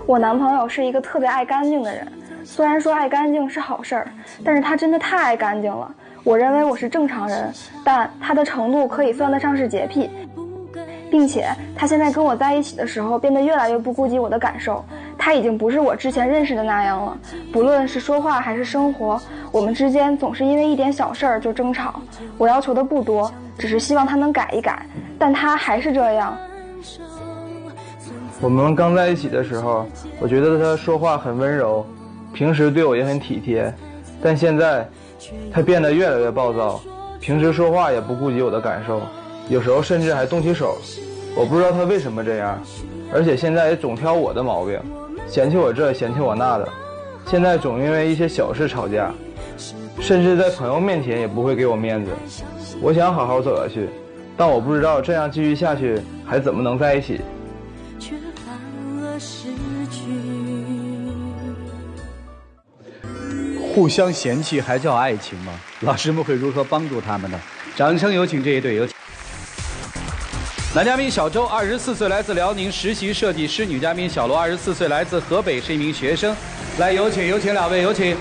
我男朋友是一个特别爱干净的人，虽然说爱干净是好事儿，但是他真的太爱干净了。我认为我是正常人，但他的程度可以算得上是洁癖，并且他现在跟我在一起的时候变得越来越不顾及我的感受，他已经不是我之前认识的那样了。不论是说话还是生活，我们之间总是因为一点小事儿就争吵。我要求的不多，只是希望他能改一改，但他还是这样。 我们刚在一起的时候，我觉得他说话很温柔，平时对我也很体贴，但现在他变得越来越暴躁，平时说话也不顾及我的感受，有时候甚至还动起手。我不知道他为什么这样，而且现在也总挑我的毛病，嫌弃我这嫌弃我那的，现在总因为一些小事吵架，甚至在朋友面前也不会给我面子。我想好好走下去，但我不知道这样继续下去还怎么能在一起。 互相嫌弃还叫爱情吗？老师们会如何帮助他们呢？掌声有请这一对，有请男嘉宾小周，24岁，来自辽宁，实习设计师；女嘉宾小罗，24岁，来自河北，是一名学生。来，有请两位，有请。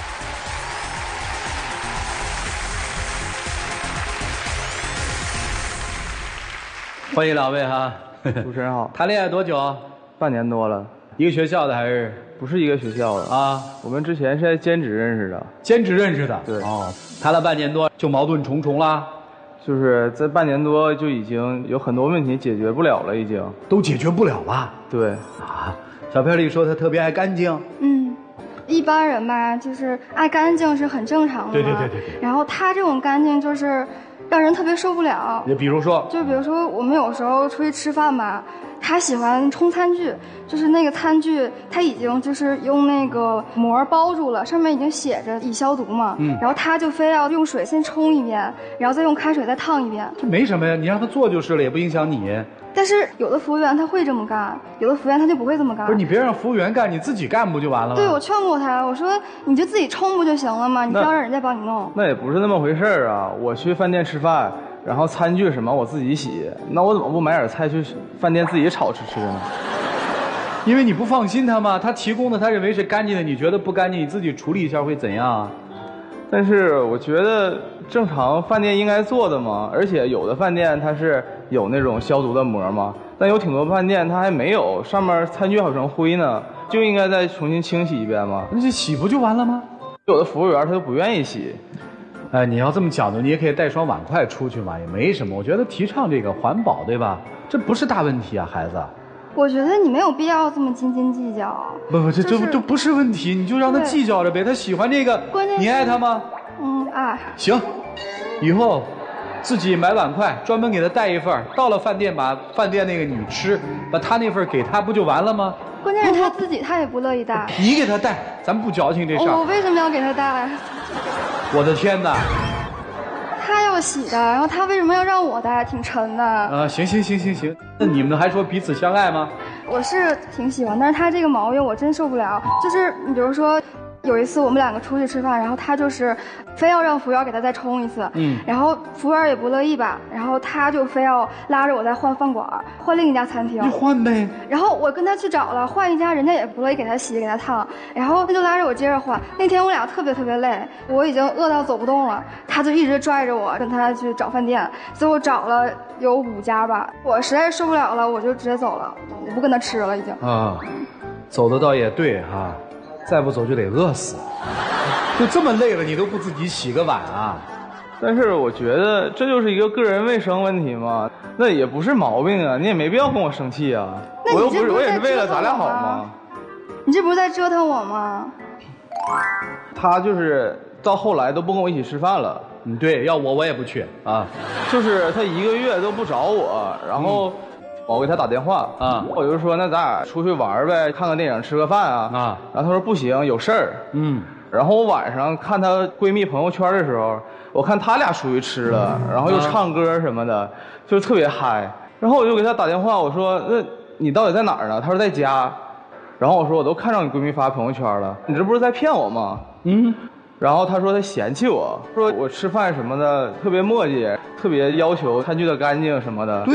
欢迎两位哈。 主持人好。 谈恋爱多久？ 半年多了。 一个学校的还是？ 不是一个学校的啊，我们之前是在兼职认识的。 兼职认识的， 对。 哦，谈了半年多就矛盾重重啦。 就是在半年多就已经有很多问题解决不了了，已经都解决不了了。 对啊，小片里说他特别爱干净。 一般人吧，就是爱干净是很正常的嘛。 对。 然后他这种干净就是让人特别受不了。 也比如说我们有时候出去吃饭吧。他喜欢冲餐具，就是那个餐具他已经就是用那个膜包住了，上面已经写着已消毒嘛，然后他就非要用水先冲一遍，然后再用开水再烫一遍。 这没什么呀，你让他做就是了，也不影响你。 但是有的服务员他会这么干，有的服务员他就不会这么干。 不是，你别让服务员干，你自己干不就完了吗？ 对，我劝过他，我说你就自己冲不就行了吗？你不要让人家帮你弄。 那也不是那么回事啊！我去饭店吃饭，然后餐具什么我自己洗，那我怎么不买点菜去饭店自己炒吃呢？ 因为你不放心他嘛，他提供的他认为是干净的，你觉得不干净，你自己处理一下会怎样啊？ 但是我觉得正常饭店应该做的嘛，而且有的饭店它是有那种消毒的膜嘛，但有挺多饭店它还没有，上面餐具还有层灰呢，就应该再重新清洗一遍嘛。 那就洗不就完了吗？ 有的服务员他就不愿意洗。 你要这么讲究，你也可以带双碗筷出去嘛，也没什么。我觉得提倡这个环保，对吧？这不是大问题啊，孩子。 我觉得你没有必要这么斤斤计较。 不，这不是问题，你就让他计较着呗。他喜欢这个，你爱他吗？ 爱。 行，以后自己买碗筷，专门给他带一份，到了饭店把饭店那个你吃，把他那份给他，不就完了吗？ 关键是他自己他也不乐意带。 你给他带，咱不矫情这事儿。 我为什么要给他带？ 我的天哪！ 他要洗的，然后他为什么要让我带？挺沉的。 行，那你们还说彼此相爱吗？ 我是挺喜欢，但是他这个毛病我真受不了。就是你比如说，有一次我们两个出去吃饭，然后他就是非要让服务员给他再冲一次，然后服务员也不乐意吧，然后他就非要拉着我再换饭馆，换另一家餐厅。 你换呗。 然后我跟他去找了，换一家人家也不乐意给他洗给他烫，然后他就拉着我接着换。那天我俩特别累，我已经饿到走不动了，他就一直拽着我跟他去找饭店，最后找了有5家吧，我实在受不了了，我就直接走了，我不跟他吃了已经。 走的倒也对哈。再不走就得饿死，就这么累了，你都不自己洗个碗啊？ 但是我觉得这就是一个个人卫生问题嘛，那也不是毛病啊，你也没必要跟我生气啊。我又不是，我也是为了咱俩好吗？ 你这不是在折腾我吗？ 他就是到后来都不跟我一起吃饭了。 对，要我也不去啊。 就是他1个月都不找我，然后。我给他打电话我就说那咱俩出去玩呗，看个电影，吃个饭啊。然后他说不行，有事儿。然后我晚上看她闺蜜朋友圈的时候，我看他俩出去吃了，然后又唱歌什么的，就特别嗨。然后我就给他打电话，我说那你到底在哪儿呢？他说在家。然后我说我都看上你闺蜜发朋友圈了，你这不是在骗我吗？然后他说他嫌弃我，说我吃饭什么的特别磨叽，特别要求餐具的干净什么的。 对呀，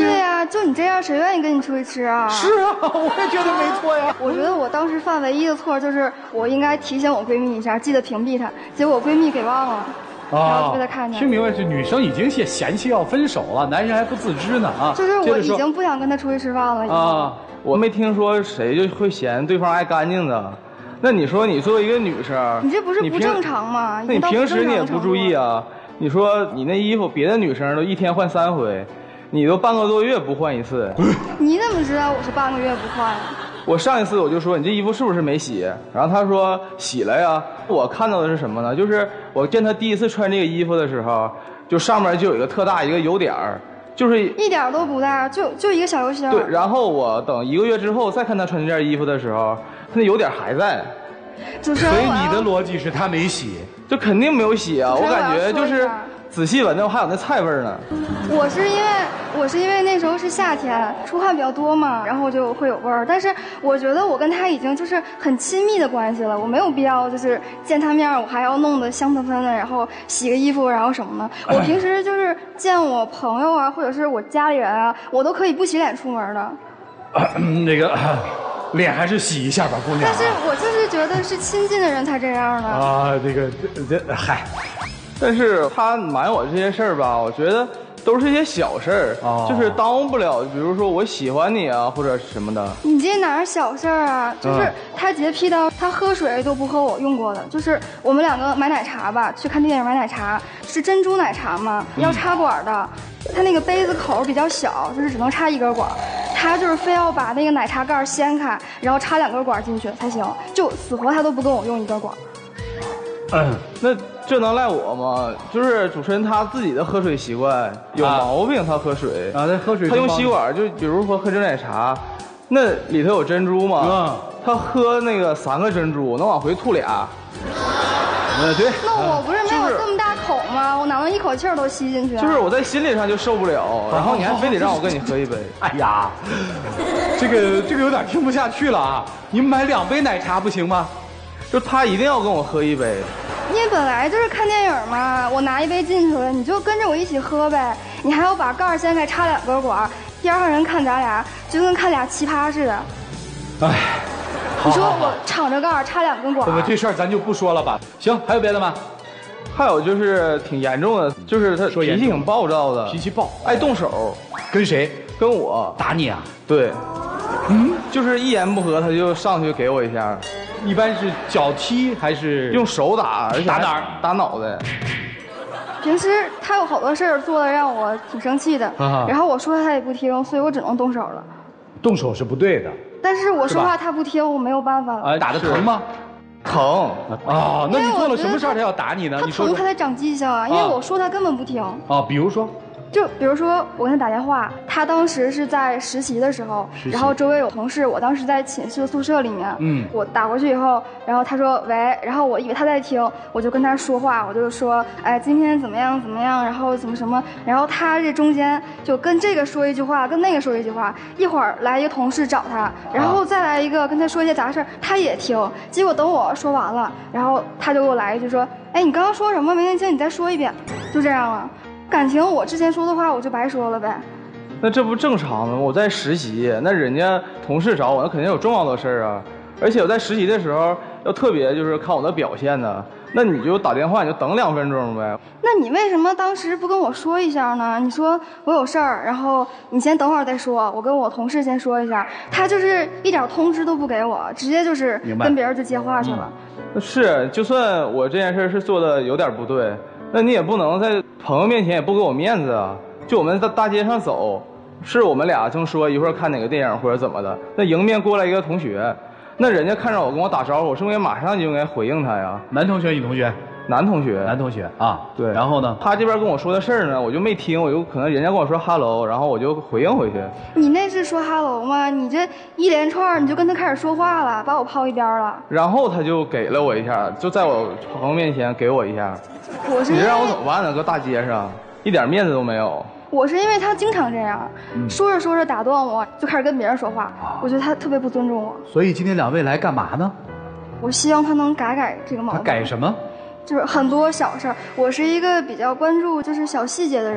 就你这样，谁愿意跟你出去吃啊？ 是啊，我也觉得没错呀。 我觉得我当时犯唯一的错就是我应该提醒我闺蜜一下，记得屏蔽她，结果我闺蜜给忘了。然后就被他看见， 听明白是女生已经嫌弃要分手了，男人还不自知呢啊！ 就是我已经不想跟他出去吃饭了啊！ 我没听说谁就会嫌对方爱干净的。那你说你作为一个女生， 你这不是不正常吗？ 那你平时你也不注意啊？你说你那衣服，别的女生都一天换3回，你都半个多月不换一次。 你怎么知道我是半个月不换？ 我上一次我就说你这衣服是不是没洗？然后他说洗了呀。我看到的是什么呢？就是我见他第一次穿这个衣服的时候，就上面就有一个特大一个油点儿，就是一点都不大，就一个小油星。 对，然后我等1个月之后再看他穿这件衣服的时候，他那油点还在。 主持人， 所以你的逻辑是他没洗， 就肯定没有洗啊！我感觉就是仔细闻的还有那菜味儿呢。 我是因为那时候是夏天，出汗比较多嘛，然后就会有味儿。但是我觉得我跟他已经就是很亲密的关系了，我没有必要就是见他面我还要弄得香喷喷的，然后洗个衣服然后什么的。我平时就是见我朋友啊，或者是我家里人啊，我都可以不洗脸出门的。 那个。脸还是洗一下吧，姑娘。 但是我就是觉得是亲近的人才这样的啊。这嗨， 但是他瞒我这些事儿吧，我觉得都是一些小事儿，就是耽误不了。比如说我喜欢你啊，或者什么的。 你这哪是小事儿啊？就是他洁癖到他喝水都不喝我用过的。就是我们2个买奶茶吧，去看电影买奶茶，是珍珠奶茶嘛，要插管的。他那个杯子口比较小，就是只能插1根管。他就是非要把那个奶茶盖掀开，然后插2根管进去才行，就死活他都不跟我用1根管。 那这能赖我吗？就是主持人他自己的喝水习惯有毛病，他喝水啊，他喝水他用吸管，就比如说喝珍奶茶，那里头有珍珠嘛，他喝那个3个珍珠能往回吐俩。 对。 那我不是没有这么大口吗？我哪能一口气儿都吸进去？ 就是我在心理上就受不了，然后你还非得让我跟你喝一杯。 哎呀，这个有点听不下去了啊！你买2杯奶茶不行吗？ 就他一定要跟我喝一杯。 你本来就是看电影嘛，我拿1杯进去了，你就跟着我一起喝呗。你还要把盖掀开插2根管，边上人看咱俩就跟看俩奇葩似的。 哎。 你说我敞着盖插2根管， 这事儿咱就不说了吧。行，还有别的吗？ 还有就是挺严重的，就是他脾气挺暴躁的， 脾气暴， 爱动手。 跟谁？ 跟我。 打你啊？ 对。就是一言不合他就上去给我一下。 一般是脚踢还是用手打？而且打哪儿？ 打脑袋。 平时他有好多事儿做的让我挺生气的，然后我说他也不听，所以我只能动手了。 动手是不对的。 但是我说话他不听，我没有办法了。 打得疼吗？ 疼啊！那你做了什么事儿他要打你呢？ 他疼还得长记性啊，因为我说他根本不听。 比如说。 就比如说我跟他打电话，他当时是在实习的时候，然后周围有同事，我当时在寝室宿舍里面，我打过去以后，然后他说喂，然后我以为他在听，我就跟他说话，我就说哎今天怎么样怎么样，然后怎么什么，然后他这中间就跟这个说一句话，跟那个说一句话，一会儿来一个同事找他，然后再来一个跟他说一些杂事，他也听，结果等我说完了，然后他就给我来一句说，哎你刚刚说什么没听清，你再说一遍，就这样了。感情我之前说的话我就白说了呗， 那这不正常吗？我在实习，那人家同事找我，那肯定有重要的事儿啊。而且我在实习的时候要特别就是看我的表现呢。那你就打电话，你就等2分钟呗。 那你为什么当时不跟我说一下呢？你说我有事儿，然后你先等会儿再说，我跟我同事先说一下。他就是一点通知都不给我，直接就是跟别人就接话去了。 是，就算我这件事是做的有点不对，那你也不能在朋友面前也不给我面子啊。就我们在大街上走，是我们俩正说一会儿看哪个电影或者怎么的，那迎面过来一个同学，那人家看着我跟我打招呼，我是不是马上就应该回应他呀？ 男同学女同学？ 男同学。 男同学啊， 对。 然后呢， 他这边跟我说的事儿呢，我就没听，我就可能人家跟我说哈喽，然后我就回应回去。 你那是说哈喽吗？你这一连串你就跟他开始说话了，把我抛一边了。 然后他就给了我一下，就在我朋友面前给我一下。你这让我怎么办呢？搁大街上一点面子都没有。 我是因为他经常这样，说着说着打断我，就开始跟别人说话，我觉得他特别不尊重我。 所以今天2位来干嘛呢？ 我希望他能改这个毛病。 他改什么？ 就是很多小事儿。我是一个比较关注就是小细节的人。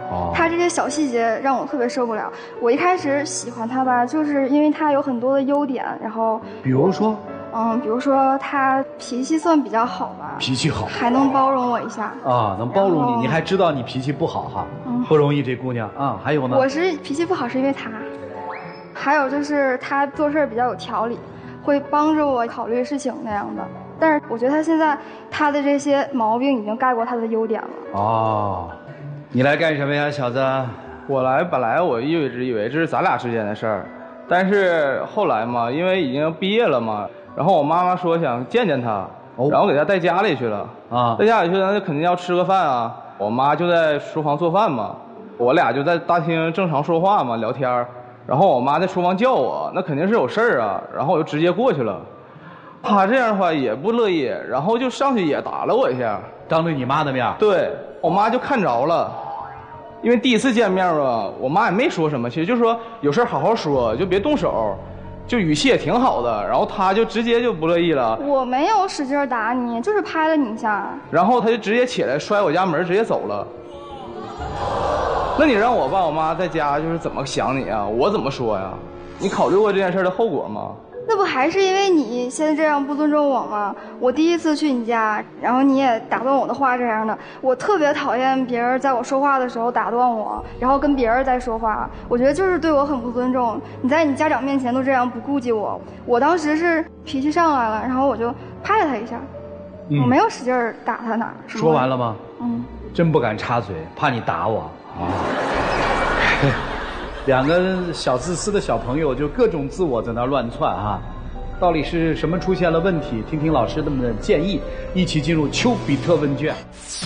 他这些小细节让我特别受不了。我一开始喜欢他吧，就是因为他有很多的优点，然后比如说， 比如说他脾气算比较好吧， 脾气好， 还能包容我一下啊，能包容你，你还知道你脾气不好哈，不容易这姑娘啊。还有呢， 我是脾气不好是因为他，还有就是他做事比较有条理，会帮着我考虑事情那样的。但是我觉得他现在他的这些毛病已经盖过他的优点了。 哦，你来干什么呀，小子？ 我来，本来我一直以为这是咱俩之间的事儿，但是后来嘛，因为已经毕业了嘛，然后我妈妈说想见见他，然后给他带家里去了啊，带家里去那肯定要吃个饭啊。我妈就在厨房做饭嘛，我俩就在大厅正常说话嘛，聊天，然后我妈在厨房叫我，那肯定是有事儿啊，然后我就直接过去了。他这样的话也不乐意，然后就上去也打了我一下， 当着你妈的面。 对，我妈就看着了，因为第一次见面吧，我妈也没说什么，其实就说有事好好说，就别动手，就语气也挺好的。然后他就直接就不乐意了， 我没有使劲打你，就是拍了你一下。 然后他就直接起来摔我家门，直接走了。那你让我爸我妈在家就是怎么想你啊？我怎么说呀？你考虑过这件事的后果吗？ 那不还是因为你现在这样不尊重我吗？我第一次去你家，然后你也打断我的话这样的，我特别讨厌别人在我说话的时候打断我，然后跟别人在说话，我觉得就是对我很不尊重。你在你家长面前都这样不顾及我，我当时是脾气上来了，然后我就拍了他一下，我没有使劲打他哪儿。 说完了吗？真不敢插嘴，怕你打我啊。两个小自私的小朋友就各种自我在那乱窜啊，到底是什么出现了问题？听听老师们的建议，一起进入丘比特问卷。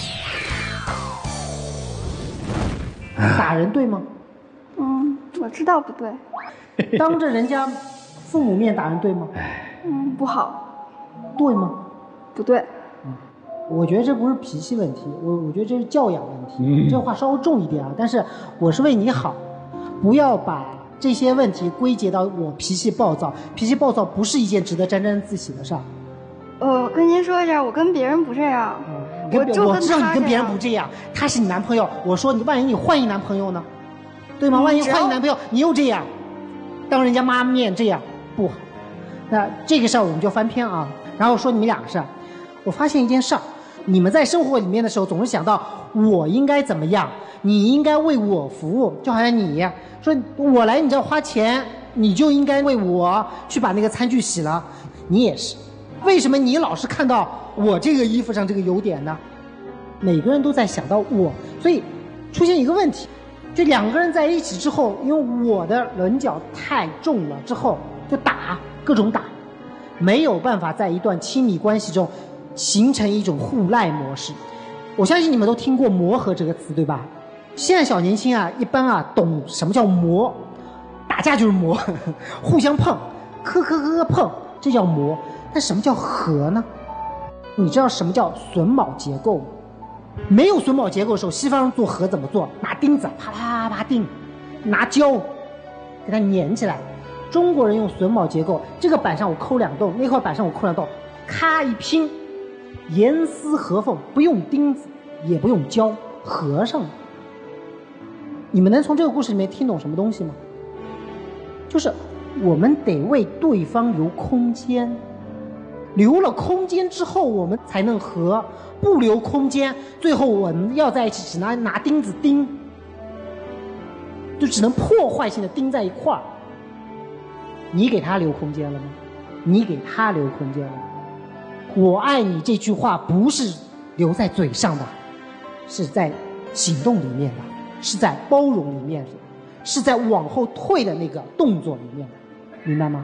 打人对吗？ 我知道不对。 当着人家父母面打人对吗？ 不好。 对吗？ 不对。 我觉得这不是脾气问题，我觉得这是教养问题。这话稍微重一点啊，但是我是为你好。不要把这些问题归结到我脾气暴躁，脾气暴躁不是一件值得沾沾自喜的事儿。 跟您说一下，我跟别人不这样。我知道你跟别人不这样，他是你男朋友。我说你万一你换一男朋友呢，对吗？万一换一男朋友你又这样，当人家妈面这样不好。那这个事儿我们就翻篇啊，然后说你们俩的事儿。我发现一件事儿，你们在生活里面的时候总是想到我应该怎么样，你应该为我服务，就好像你说我来你这花钱，你就应该为我去把那个餐具洗了。你也是，为什么你老是看到我这个衣服上这个优点呢？每个人都在想到我，所以出现一个问题，就两个人在一起之后，因为我的棱角太重了，之后就打，各种打，没有办法在一段亲密关系中形成一种互赖模式。我相信你们都听过磨合这个词，对吧？现在小年轻啊，一般啊懂什么叫磨，打架就是磨，互相碰，磕碰，这叫磨。但什么叫合呢？你知道什么叫榫卯结构吗？没有榫卯结构的时候，西方人做合怎么做？拿钉子啪啪啪钉，拿胶给它粘起来。中国人用榫卯结构，这个板上我抠2洞，那块板上我抠2洞，咔一拼，严丝合缝，不用钉子，也不用胶，合上了。你们能从这个故事里面听懂什么东西吗？就是我们得为对方留空间，留了空间之后我们才能合，不留空间最后我们要在一起只拿钉子钉，就只能破坏性的钉在一块儿。你给他留空间了吗？你给他留空间了吗？我爱你这句话不是留在嘴上的，是在行动里面的，是在包容里面的，是在往后退的那个动作里面的，明白吗？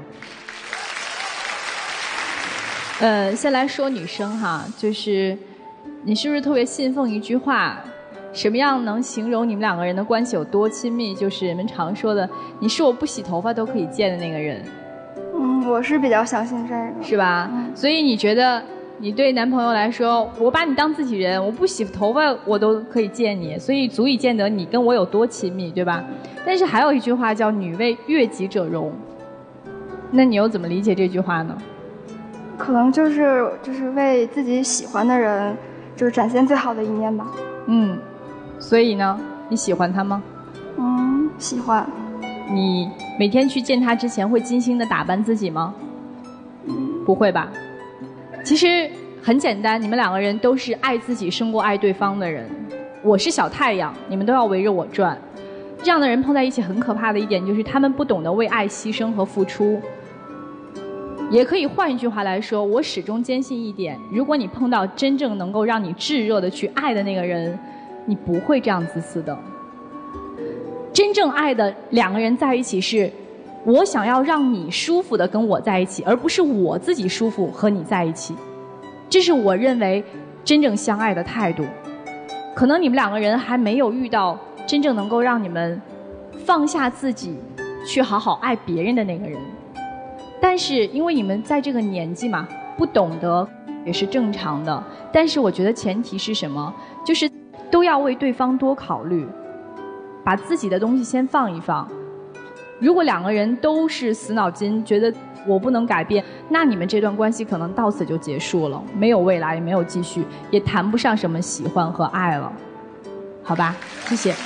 先来说女生哈，就是你是不是特别信奉一句话，什么样能形容你们两个人的关系有多亲密？就是人们常说的，你是我不洗头发都可以见的那个人。 我是比较相信这个， 是吧？所以你觉得你对男朋友来说，我把你当自己人，我不洗头发我都可以见你，所以足以见得你跟我有多亲密，对吧？但是还有一句话叫女为悦己者容，那你又怎么理解这句话呢？ 可能就是为自己喜欢的人就是展现最好的一面吧。 所以呢， 你喜欢他吗？ 喜欢。 你每天去见他之前会精心的打扮自己吗？不会吧？其实很简单，你们两个人都是爱自己胜过爱对方的人。我是小太阳，你们都要围着我转。这样的人碰在一起很可怕的一点就是他们不懂得为爱牺牲和付出。也可以换一句话来说，我始终坚信一点，如果你碰到真正能够让你炙热的去爱的那个人，你不会这样自私的。真正爱的两个人在一起是，我想要让你舒服的跟我在一起，而不是我自己舒服和你在一起。这是我认为真正相爱的态度。可能你们两个人还没有遇到真正能够让你们放下自己去好好爱别人的那个人，但是因为你们在这个年纪嘛，不懂得也是正常的。但是我觉得前提是什么？就是都要为对方多考虑，把自己的东西先放一放。如果两个人都是死脑筋，觉得我不能改变，那你们这段关系可能到此就结束了，没有未来，也没有继续，也谈不上什么喜欢和爱了，好吧？谢谢。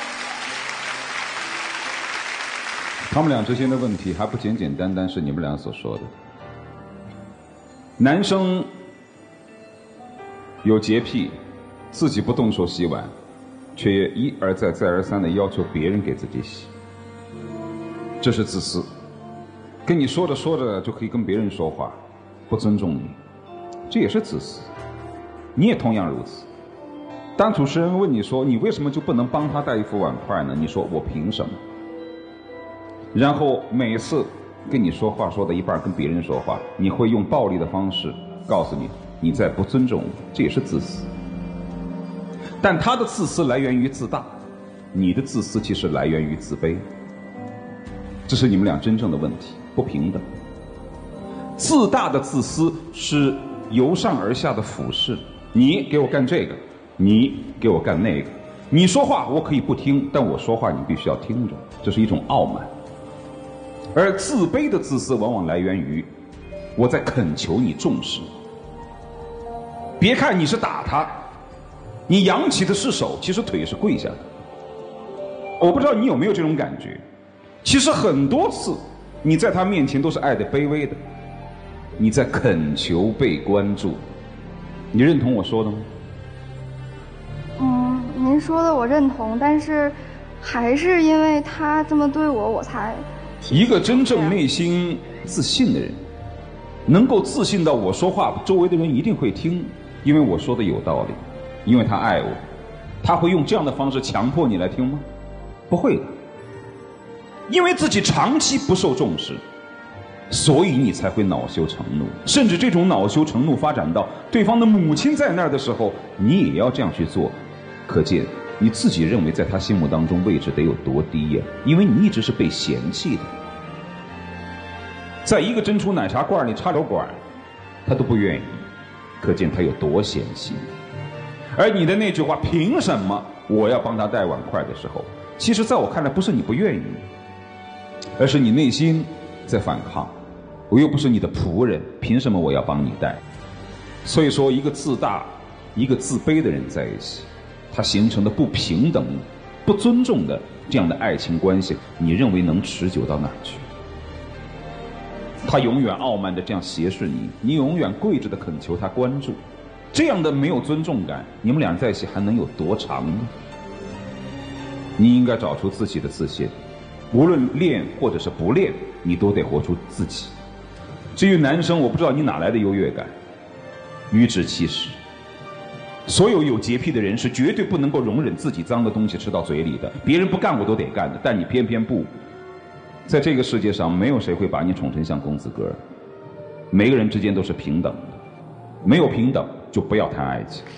他们俩之间的问题还不简简单单是你们俩所说的。男生有洁癖，自己不动手洗碗，却一而再再而三的要求别人给自己洗，这是自私。跟你说着说着就可以跟别人说话，不尊重你，这也是自私。你也同样如此。当主持人问你说你为什么就不能帮他带一副碗筷呢？你说我凭什么？然后每次跟你说话说到一半跟别人说话，你会用暴力的方式告诉你在不尊重我，这也是自私。但他的自私来源于自大，你的自私其实来源于自卑。这是你们俩真正的问题，不平等。自大的自私是由上而下的俯视，你给我干这个，你给我干那个，你说话我可以不听，但我说话你必须要听着，这是一种傲慢。而自卑的自私往往来源于我在恳求你重视。别看你是打他，你扬起的是手，其实腿是跪下的。我不知道你有没有这种感觉，其实很多次你在他面前都是爱的卑微的，你在恳求被关注。你认同我说的吗？ 您说的我认同，但是还是因为他这么对我，我才一个真正内心自信的人，能够自信到我说话周围的人一定会听，因为我说的有道理，因为他爱我。他会用这样的方式强迫你来听吗？不会的。因为自己长期不受重视，所以你才会恼羞成怒，甚至这种恼羞成怒发展到对方的母亲在那儿的时候，你也要这样去做。可见你自己认为在他心目当中位置得有多低呀？因为你一直是被嫌弃的。在一个珍珠奶茶罐里插条管，他都不愿意，可见他有多嫌弃。而你的那句话凭什么我要帮他带碗筷的时候，其实在我看来不是你不愿意，而是你内心在反抗。我又不是你的仆人，凭什么我要帮你带？所以说一个自大一个自卑的人在一起，他形成的不平等不尊重的这样的爱情关系，你认为能持久到哪儿去？他永远傲慢的这样斜视你，你永远跪着的恳求他关注，这样的没有尊重感，你们俩人在一起还能有多长呢？你应该找出自己的自信，无论练或者是不练，你都得活出自己。至于男生，我不知道你哪来的优越感，颐指气使。所有有洁癖的人是绝对不能够容忍自己脏的东西吃到嘴里的，别人不干我都得干的，但你偏偏不。在这个世界上，没有谁会把你宠成像公子哥，每个人之间都是平等的，没有平等就不要谈爱情。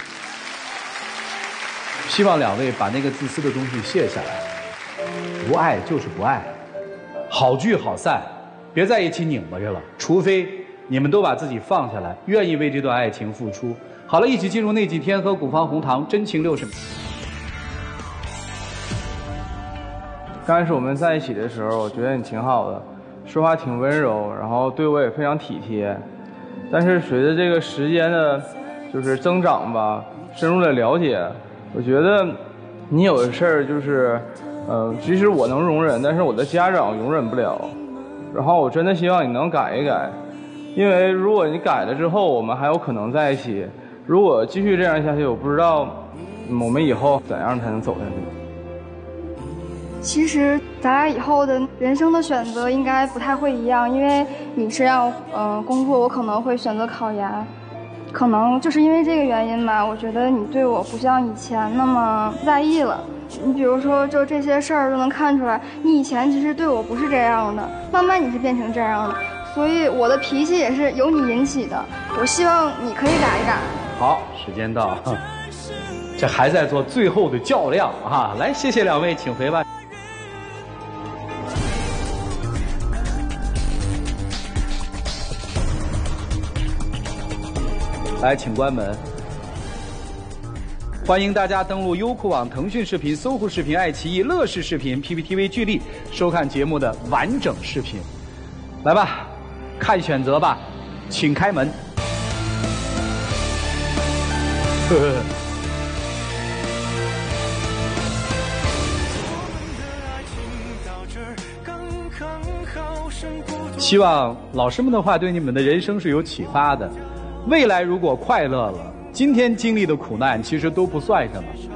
希望两位把那个自私的东西卸下来，不爱就是不爱，好聚好散，别在一起拧巴着了，除非你们都把自己放下来，愿意为这段爱情付出。好了，一起进入那几天和古方红糖真情60秒。 刚开始我们在一起的时候，我觉得你挺好的，说话挺温柔，然后对我也非常体贴。但是随着这个时间的，就是增长吧，深入的了解，我觉得你有的事儿就是，即使我能容忍，但是我的家长容忍不了。然后我真的希望你能改一改，因为如果你改了之后，我们还有可能在一起。如果继续这样下去，我不知道我们以后怎样才能走下去。 其实咱俩以后的人生的选择应该不太会一样，因为你是要工作，我可能会选择考研。可能就是因为这个原因吧，我觉得你对我不像以前那么在意了。你比如说，就这些事儿都能看出来，你以前其实对我不是这样的，慢慢你是变成这样的，所以我的脾气也是由你引起的。我希望你可以改一改。 好，时间到，这还在做最后的较量啊！来，谢谢两位，请回吧。来，请关门。欢迎大家登录优酷网、腾讯视频、搜狐视频、爱奇艺、乐视视频、PPTV 剧力收看节目的完整视频。来吧，看选择吧，请开门。希望老师们的话对你们的人生是有启发的。未来如果快乐了，今天经历的苦难其实都不算什么。